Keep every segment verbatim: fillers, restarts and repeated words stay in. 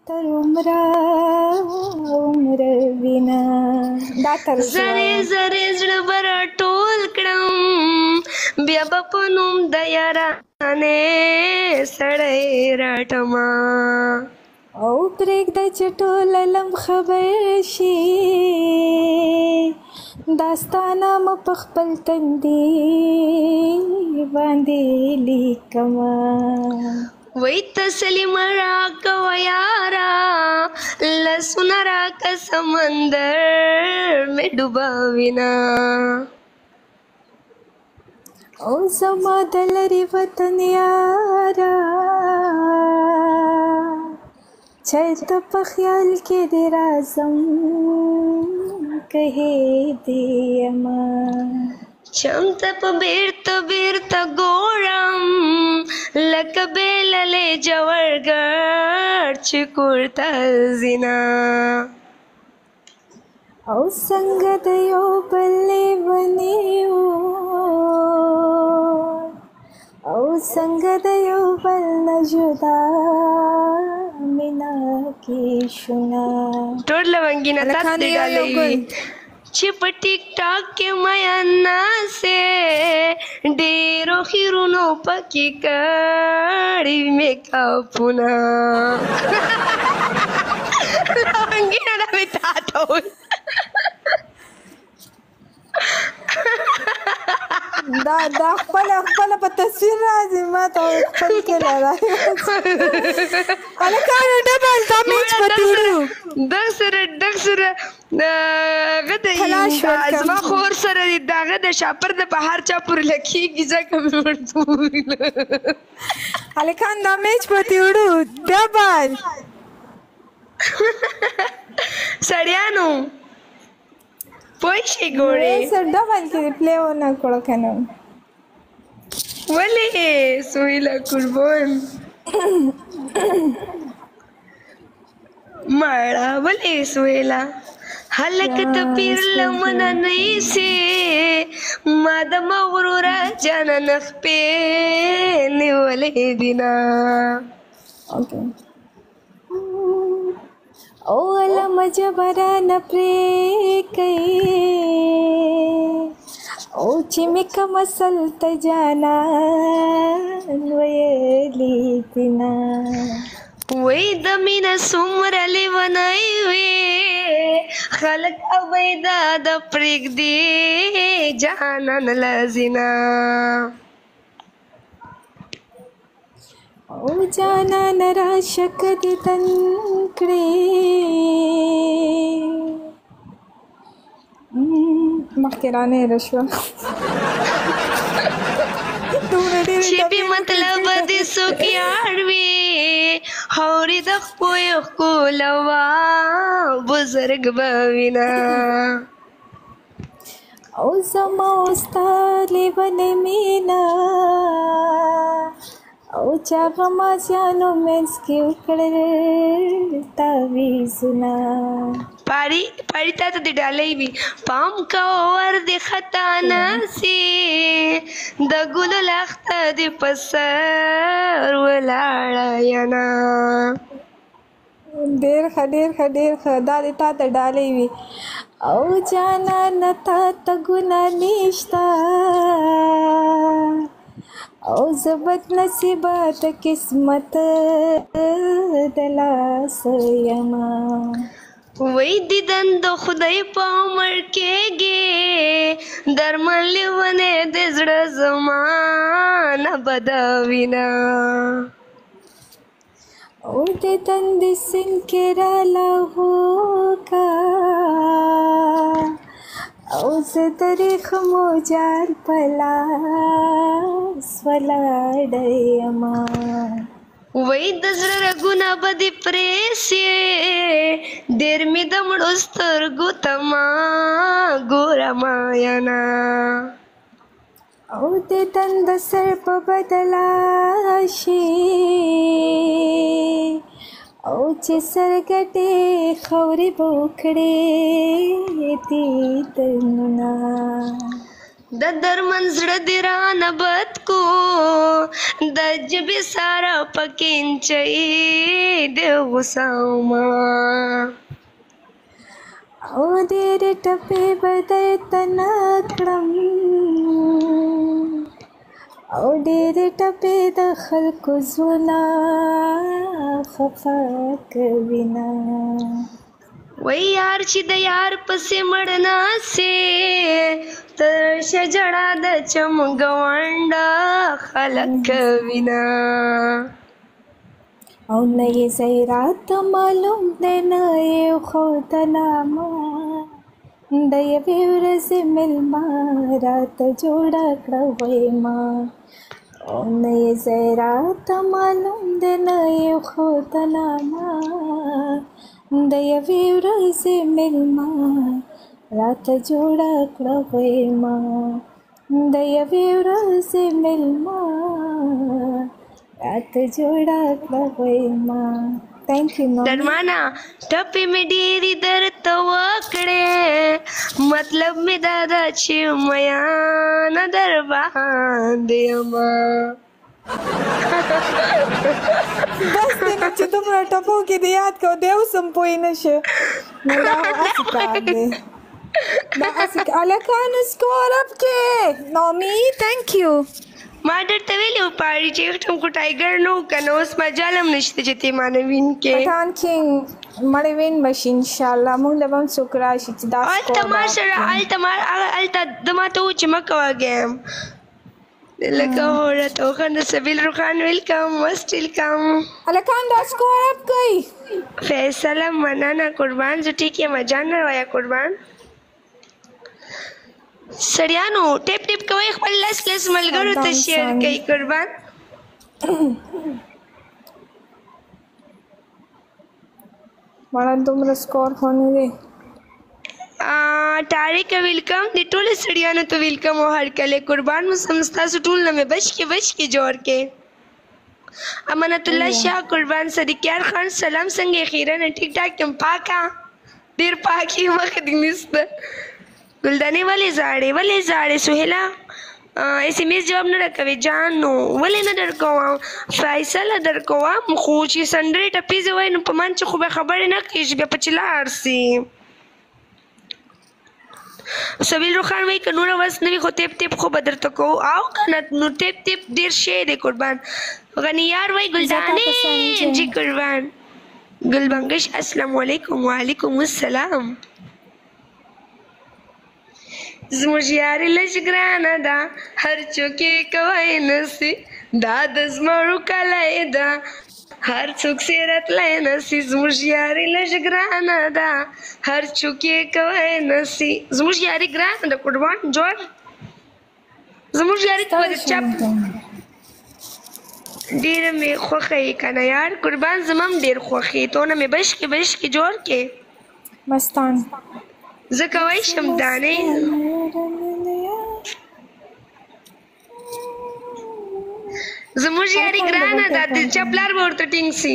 تر عمره عمر وینا دا تر زری زری زړه به راټول کړم بیا به په نوم د یارانې سړی راټما او پرېږده چې ټول علم خبر شي داستانه مه په خپل تندي باندې لیکمه وی تسلی مرا کوا یارا لسنا را کا سمندر میں ڈوباوینا او زما د لرې وطن یارا چېرته په خیال کې دې راځم کهې دې یمه چمته په بیرته بیرته ګورم لکه بیللې جوړګر چې کور ته ځینا او څنګه د یو بل لیونی او څنګه د یو بل نه جدا مینا کې شونا ټول لونګینه تاسو دې ګالې چې په ټیک ټاک کې میانا سه ډېرو خیرونو پکې کړي میک اپونه لونګینه دا مې تا ته دا دا خپل خپل په تصویر راځي ما ته خپل کې راځي الکانو ډبل دمیج پټیړو دغ سره دغ سره غده ازما خور سره دغه د شاپر د بهر چا پر لکیږي ځکه مې ورته الکان دمیج پټیړو ډبل سړیانو پوه شي ګورې سر ډبل کې پلی ونه کړو کنه ولې سهیلا قربان مړه ولې سهیلا هلک ته پیر لمنه نیسي ما د مغروره جانانه خپې نیولې دینه او علم جبران پرې کوي او چې مې کوم اصل ته جانان ویلي دینه وی د مینه څومره لیونی وي خلک اویدا د پرېږدي جانان لذینه او جانان راشه که دې تن کړې مخکې رانهیره شوه چې بې مطلبه دې څوک یار وي هورې د خپویو ښکلوه بزرګ به وینه او زما او ستا لیونې مینه او چا غمازیانو منځ کې وکړل تعویضونه پاړي پاړي تا ته دې ډالۍ وي پام کوه ور دې خطا نه سي د ګلو لښته دې په سر ولاړه ینه ډېر ښه ډېر ښه ډېر ښه دا دې تا ته ډالۍ وي او جانانه تا ته ګناه نشته او زه بد نصیبه د قسمت د لاسه یمه وی دیدن د خدای په عمر کېږي درمل لیونې د زړه زما نه بدوینه او د تندې سیند کې رالاهو کا او زه د ریښمو جال په لاس ولاړه یمه وی د زړه رګونه به دې پرېسي ډېر مې د مړو سترګو ته ما ګوره ماینه او د تند سر په بدله شي او چې سرګټې خاورې به وکړې دیدنونه د درمن زړه دې رانه بد کو د ژبې ساره پکې نچوي د غوسه ومه او ډېرې ټپې به درته نه کړم او ډېرې ټپې د خلکو زړونه خفه کوینه وای یار چې د یار پسې مړ ناسې ترشه جړه د چمګونډه خلک کوینه او نه یې ځای راته معلوم دی نه یې ښودلامه د یوې ورځې مېلمه راته جوړه کړه ویما او نه یې ځای راته معلوم دی نه یې ښودلامه د یوې ورځې مېلمه راته جوړه کړه ویما د یوې ورځې مېلمه راته جوړه کړه ویما. Thank you, Mom. درمانا ټپې مې ډېرې درته وکړې مطلب مې دا ده چې میانه در باندې یمه بس دی نو چې دومره ټپو کې دې یاد کو دی اوس هم پوه نه شه نو دا هسې کار دی دا هسې هلکانو سکور اپ کې نومي تھینک یو ما درته ویلي وو پاړي چې ټم خو ټایګر نه و که نه اوس مجال هم نشته چې تی مانه وین کې پټان کینګ مړې وین بشي انشاءالله موږ له به هم څوک راشي چې دا هلته ما سره هلته ما هلته ده ما ته و چې مه کوه ګیم لکه هوړه توخنه سبیل روخان ویلکم مست ویلکم هلکان دا سکور اپ کوي فیصله مننه قربان زه ټیک یم جان نه وایا قربان سړیانو ټیپ ټیپ کوئ خپل لس لس ملګرو ته شیر کوي قربان مړه دومره سکور خو نه دی طارق ویلکم د ټولو سړیانو ته ویلکم او هرکلی قربان موسم ستاسو ټول نه مې بچ کې بچ کې جوړ کې امانت الله شاه قربان صدیقیار خان سلام څنګه خیرنه ټیک ټاک یم پاکه ډېر پاکي مخه دې نسته ګلدانې ولې زاړې ولې زاړې سهیلا ایس ایم ایس جواب نه راکوې جانو ولې نه در کوم فیصله در کوم خو چې سندرې ټپې زه وایي نو په من چې خو به خبرې نه کېږي بیا په چې لاړ سي سبیل روخان وایي که نوره وس نه وي خو ټیپ ټیپ خو به درته کوو او که نه نو ټیپ ټیپ ډېر شی دی قربان غنیار وایي ګلدانې جي قربان ګلبنګش السلام علیکم وعلیکم السلام زموږ یاري لږ ګرانه ده هر څوک یې کوی نسي دا د زمرو کلی ده هر څوک یې راتلی نسي زموږ یاري لږ ګرانه ده هر څوک یې کوی نسي زموږ یاري ګرانه ده قربان جوړ زموږ یاري ته به چپ ډېره مې خوښه یې که نه یار قربان زما هم ډېر خوښ یې تونه مې بش کې بش کې جوړ کې مستان زه کوی شم دانې زموږ یاري ګرانه ده د چا پلار به ورته ټینګ سي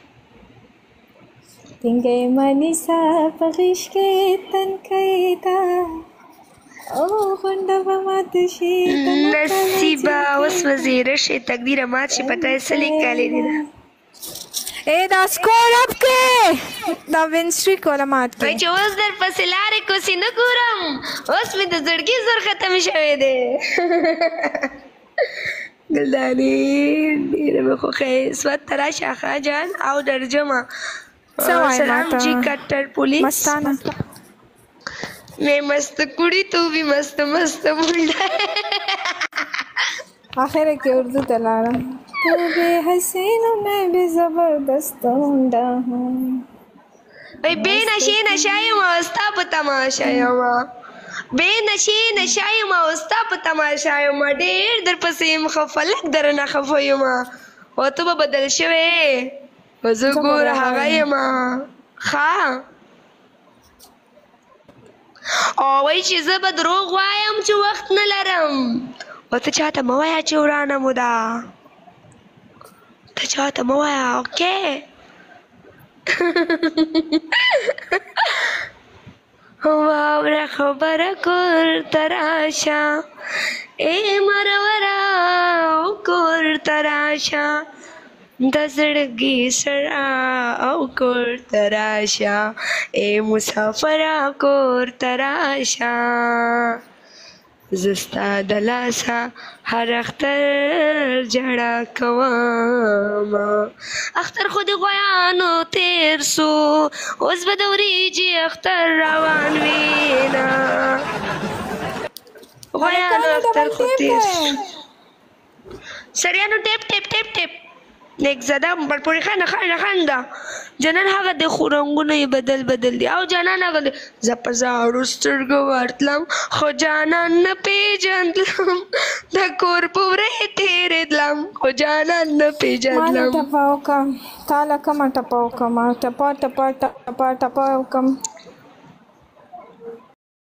ټینګی منیسه په غېږ کې تنکۍ ده او غونډه به ماته شي نصیبه وسوځې رشې تقدیره مات شي پته یې څه لیکلې دي ده اے دا سکور اپ کې دا وین سټریک والا مات کې وای چې اوس در پسې لارې کوسي نه ګورم اوس مې د زړګي زور ختم شوی دی ګلدانې ډېره مې خوښه سوات ته راشه ښه جان او درجمه سلام جی کټر پولیس مستانه میں مست کڑی تو بھی مست مست منڈا آخر کې اردو ته لاړم تو بے حسین میں بھی زبردست منډه ہوں وای بے نشې نشه یم او ستا په تماشه یم بے نشې نشه یم او ستا په تماشه یم ډېر در پسې یم خفه لږ درنه خفه یم او ته به بدل شوې زه ګوره هغه یم ښه او وای چې زه به دروغ وایم چې وخت نه لرم او ته چاته مه وایه چې ورانه مو ده ته چاته مه وایه اوکې واوره خبر کور تراشا اے مرورا او کور تراشا د زړګي سړه او کور تراشا اے مسافرا کور تراشا زستا د لاسه هر اختر جړه کومه اختر خو د غویانو تیر سو اوس به د وریجې اختر روان وینا غویانو اختر خو تیر سو سریانو ټیپ ټیپ ټیپ ټیپ نیک زده بلپورې خانه خانه خانده جنان هغه د خو رنګونه یې بدل بدل دي او جانان هغه د زه په زاړو سترګو ورتلم خو جانان نه پېژندلم د کور په وره تېرېدلم خو جانان نه مالا پېژندلم ټپه وکم تاله کمه ټپه وکم ټپه ټپه ټپه ټپه وکم